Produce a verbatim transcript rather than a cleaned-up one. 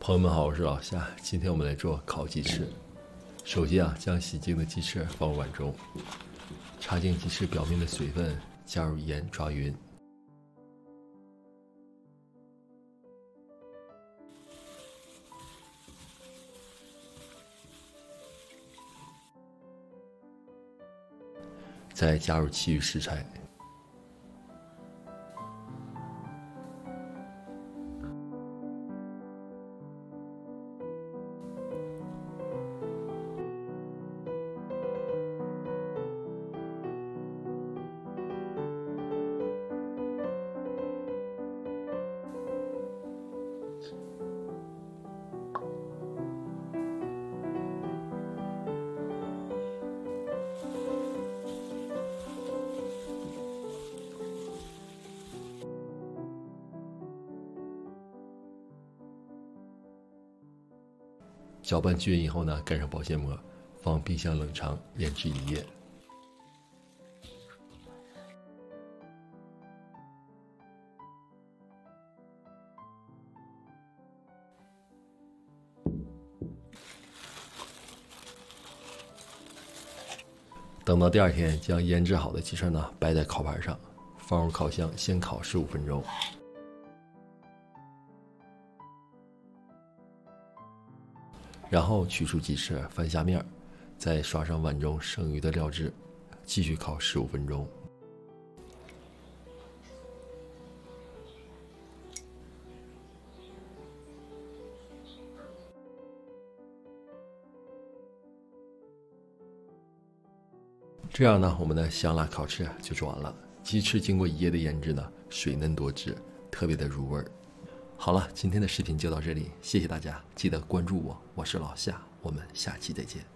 朋友们好，我是老夏。今天我们来做烤鸡翅。首先啊，将洗净的鸡翅放入碗中，擦净鸡翅表面的水分，加入盐抓匀。再加入其余食材。搅拌均匀以后呢，盖上保鲜膜，放冰箱冷藏，腌制一夜。等到第二天，将腌制好的鸡翅呢摆在烤盘上，放入烤箱先烤十五分钟。然后取出鸡翅，翻下面，再刷上碗中剩余的料汁，继续烤十五分钟。这样呢，我们的香辣烤翅就做完了。鸡翅经过一夜的腌制呢，水嫩多汁，特别的入味儿。好了，今天的视频就到这里，谢谢大家，记得关注我，我是老夏，我们下期再见。